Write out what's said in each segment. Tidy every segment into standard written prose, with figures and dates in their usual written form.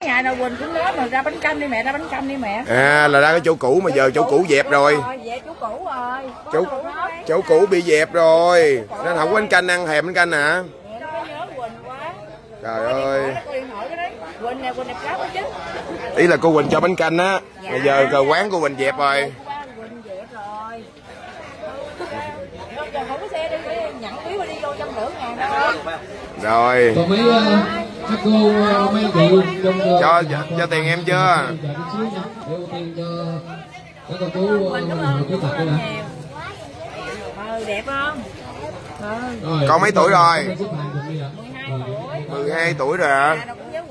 Nhà nào Quỳnh cũng nói mà ra bánh canh đi mẹ, ra bánh canh đi mẹ. À là ra cái chỗ cũ mà giờ chỗ cũ dẹp rồi. Dẹp chỗ cũ rồi. Chỗ cũ bị dẹp rồi. Nên không có bánh canh ăn, thèm bánh canh hả? Trời ơi. Quỳnh nè, Quỳnh đẹp lắm chứ. Ý là cô Quỳnh cho bánh canh á. Bây giờ cờ quán cô Quỳnh dẹp rồi. Quỳnh dẹp rồi. Giờ không có xe đi, nhận phí đi vô 150.000 thôi. Rồi. Còn mấy các cô mấy chị cho tiền em chưa? Các cô chú chú tập đây nè. Đẹp không? Con mấy tuổi rồi? 12 tuổi rồi hả?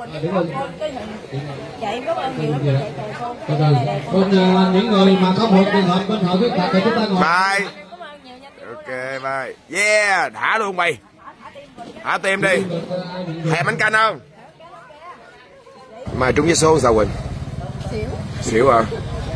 Còn những người mà có một trường hợp bên hội khuyết tật thì chúng ta ngồi. Bye. Ok bye. Yeah, thả luôn mày. Thả tim đi. Thèm bánh canh không? Mày trúng vé số sao Quỳnh? Xỉu hả?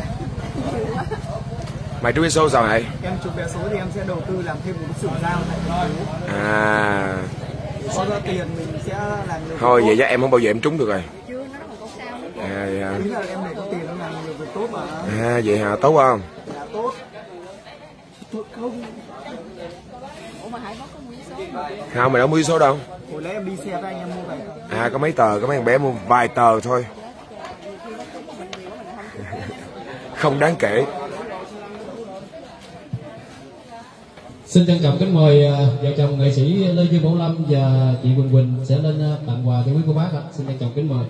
Mày trúng vé số sao vậy? Em trúng vé số thì em sẽ đầu tư làm thêm một cái xưởng dao này. À. Có ra tiền mình sẽ làm được. Thôi vậy chắc em không bao giờ em trúng được rồi. À vậy hả? Tính là em để có tiền em làm nhiều việc tốt mà. À vậy hả? Tốt không? Dạ tốt. Tốt không? Ủa mà Hải có mua vé số không? Không, mày đâu mua vé số đâu. Hồi nãy em đi xe với anh em mua vậy. À có mấy tờ, có mấy thằng bé mua vài tờ thôi. Không đáng kể. Xin trân trọng kính mời vợ chồng nghệ sĩ Lê Dương Bảo Lâm và chị Quỳnh Quỳnh sẽ lên tặng quà cho quý cô bác ạ. Xin trân trọng kính mời.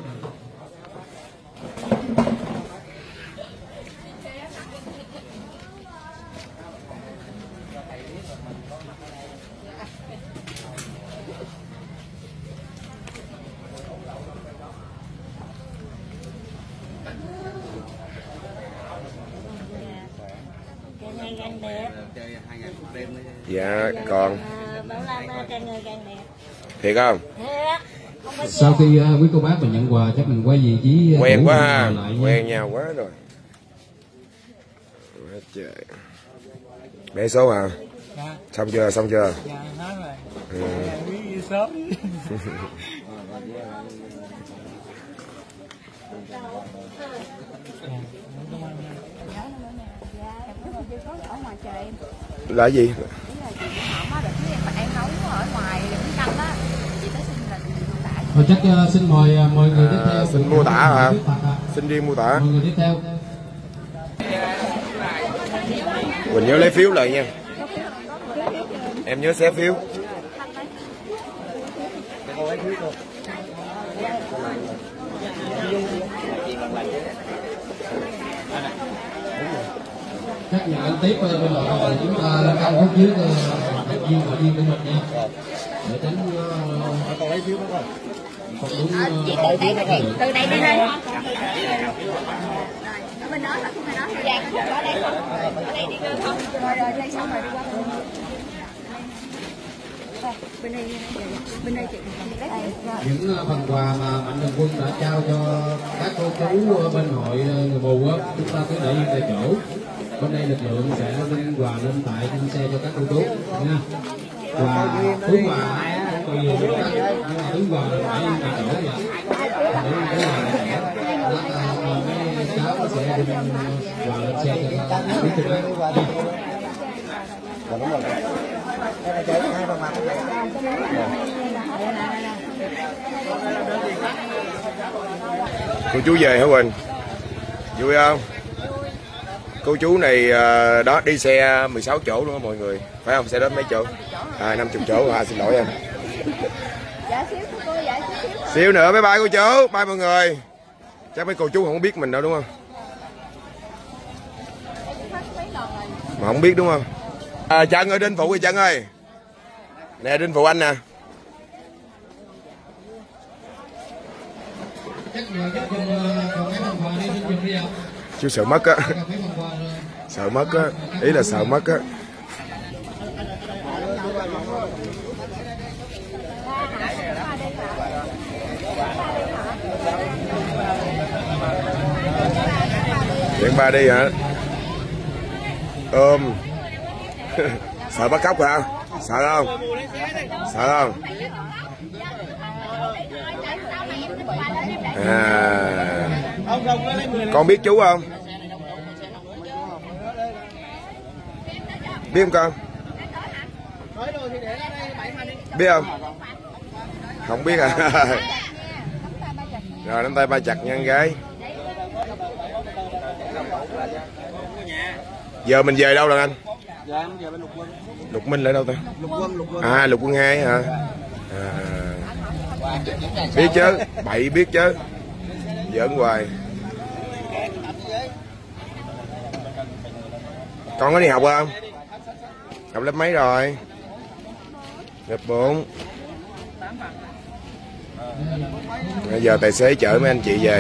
Dạ còn Bảo Lâm càng ngày càng đẹp. thiệt không? Sau khi quý cô bác mình nhận quà chắc mình quay vị trí Quen quá ha, quen nhau quá rồi. Trời. Bé số hả? Dạ. Xong chưa? Xong chưa? Dạ nói rồi. Ừ. Đi sớm. Là gì? Thôi chắc xin mời mọi người tiếp theo. Xin mô tả hả? Xin riêng mô tả. Mọi người tiếp theo. Quỳnh nhớ lấy phiếu lại nha. Em nhớ xé phiếu. Các nhà ăn tiếp bên đội chúng ta căng phút dưới viên hội viên của mình nha. Để tránh Còn lấy phiếu không? không đúng Từ đây đi đây. Bên đó là không nói dạ có ở đây không? Ở đây đi không? Rồi đây xong rồi đi qua bên đây chị những phần quà mà Mạnh Thường Quân đã trao cho các cô chú bên hội người mù á, chúng ta cứ để yên tại chỗ. Bên đây lực lượng sẽ lên quà lên tại trên xe cho các cô chú nha. Quà túi quà tùy các nhưng mà túi quà phải yên tại chỗ vậy. Để túi quà này mấy cháu sẽ đưa quà lên xe cho các cô chú. Đúng rồi. Cô chú về hả Quỳnh? Vui không? Cô chú này đó đi xe 16 chỗ luôn đó mọi người. Phải không? Xe đó mấy chỗ? À 50 chỗ à, xin lỗi em. Xíu nữa bye bye cô chú, bye mọi người. Chắc mấy cô chú không biết mình đâu đúng không? Mà không biết đúng không? À, Trân ơi, Đinh phụ kìa Trân ơi. Nè Đinh phụ anh nè. Chú sợ mất á. Sợ mất á. Ý là sợ mất á. Điện ba đi hả? Ôm. Sợ bắt cóc hả? Sợ không? Sợ không? À Con biết chú không? Biết không con? Biết không? Không biết à? Rồi nắm tay ba chặt nha con gái. Giờ mình về đâu rồi anh? Dạ em về bên Lục Quân. Lục Minh là đâu ta? Lục Quân. À Lục Quân 2 hả? Biết chứ, bậy biết chứ. Giỡn hoài. Con có đi học không? Học lớp mấy rồi? Lớp 4. Bây giờ tài xế chở mấy anh chị về.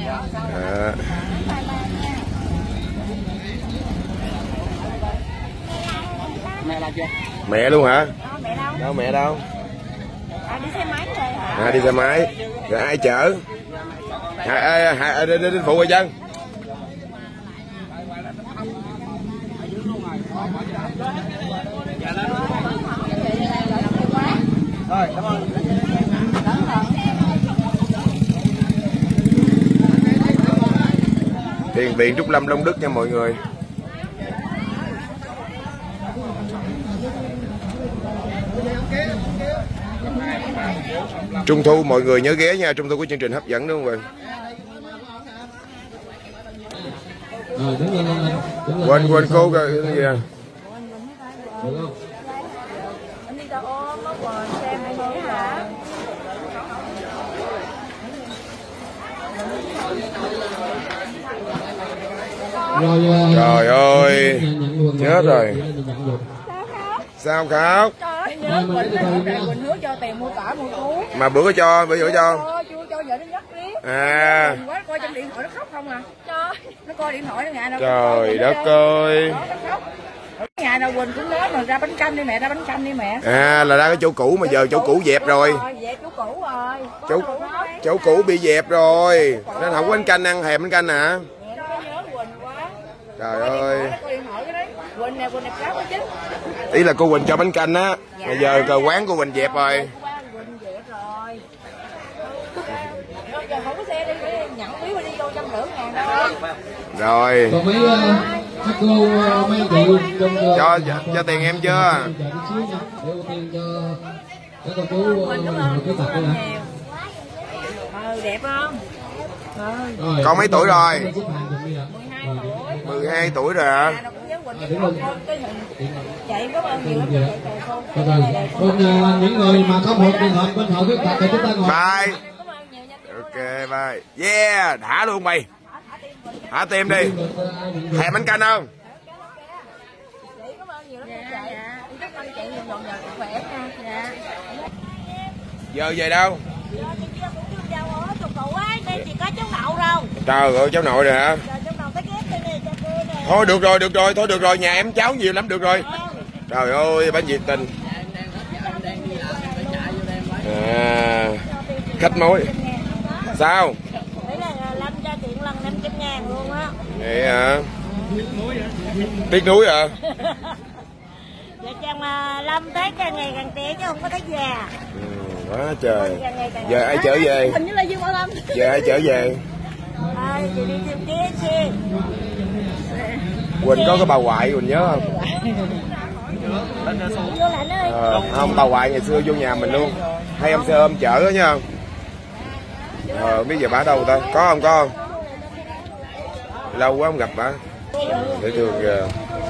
Mẹ là chưa? Mẹ luôn hả? Mẹ đâu? Đâu mẹ đâu? Đi xe máy rồi hả? Đi xe máy. Rồi ai chở? Đi phụ rồi chân. Rồi, cảm ơn. Thiền viện Trúc Lâm Long Đức nha mọi người. Trung thu mọi người nhớ ghé nha, Trung thu có chương trình hấp dẫn đúng không rồi? Quên cô rồi cái gì à? Trời ơi, chết rồi. Sao khóc? Quỳnh hứa cho tiền mua tỏi mua cú. Mà bữa cho. Chưa cho vợ nó nhắc riết. À. Quá coi trong điện thoại nó khóc không à. Nó coi điện thoại nó ngại đâu. Trời đất ơi. Nhà nào Quỳnh cũng nói mà ra bánh canh đi mẹ, ra bánh canh đi mẹ. À là ra cái chỗ cũ mà giờ chỗ cũ dẹp rồi. Dẹp chỗ cũ rồi. Chỗ cũ bị dẹp rồi. Nên không có bánh canh ăn, thèm bánh canh hả? Nhớ Quỳnh quá. Trời ơi. Quỳnh nè cáo chứ. Ý là cô Quỳnh cho bánh canh á. Bây giờ cờ quán của Quỳnh dẹp rồi. Quỳnh dẹp rồi. Giờ không có xe đi nhận phiếu đi vô 150.000 đâu. Rồi. Còn mấy các cô mấy chị cho tiền em chưa? Để ưu tiên cho các cô chú cái tập đó hả? Đẹp không? Con mấy tuổi rồi? 12 12 tuổi rồi hả? Chạy cảm ơn nhiều lắm. Còn những người mà có một trường hợp bên hội khuyết tật thì chúng ta ngồi. Bye. Ok bye. Yeah, thả luôn mày. Thả tim đi. Thèm bánh canh không? Giờ về đâu? Trời ơi cháu nội rồi hả? Thôi được rồi, nhà em cháu nhiều lắm được rồi. Trời ơi bánh nhiệt tình. À, khách mối. Sao? Đấy là Lâm cho chuyện lần 500.000 luôn á. Vậy hả? Tiếc nuối à? Dạ chàng Lâm thấy càng ngày càng trẻ chứ không có thấy già. Quá trời. Giờ ai trở về? Hình như là Dương Bảo Lâm. Giờ ai trở về? Chị đi tìm kia chi. Quỳnh có cái bà ngoại Quỳnh nhớ không? Không, bà ngoại ngày xưa vô nhà mình luôn. Hay ông xe ôm chở đó nha. Không biết giờ bả đâu ta? Có không? Có không? Lâu quá không gặp bả. Dễ thương kìa.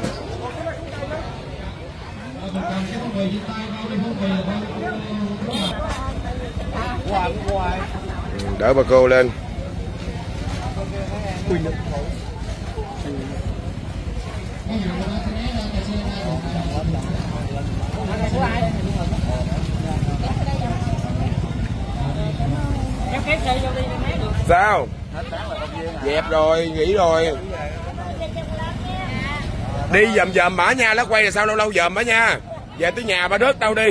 Đỡ bà cô lên. Sao? Dẹp rồi, nghỉ rồi. Đi dòm bả nha, lá quay là sao lâu lâu dòm bả nha. Về tới nhà bà rớt đâu đi.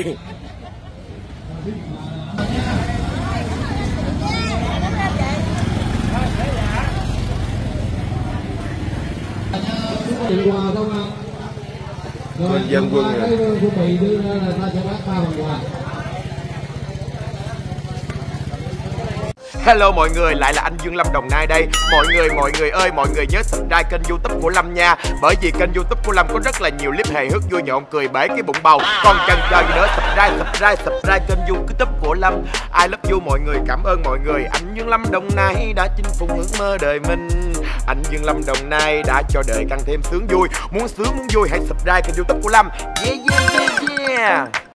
Quân dân quân rồi. Hello mọi người, lại là anh Dương Lâm Đồng Nai đây. Mọi người ơi, mọi người nhớ subscribe kênh YouTube của Lâm nha. Bởi vì kênh YouTube của Lâm có rất là nhiều clip hài hước vui nhộn cười bể cái bụng bầu. Còn chần chờ gì nữa, subscribe kênh YouTube của Lâm. I love you mọi người, cảm ơn mọi người. Anh Dương Lâm Đồng Nai đã chinh phục ước mơ đời mình. Anh Dương Lâm Đồng Nai đã cho đời càng thêm sướng vui. Muốn sướng muốn vui hãy subscribe kênh YouTube của Lâm. Yeah.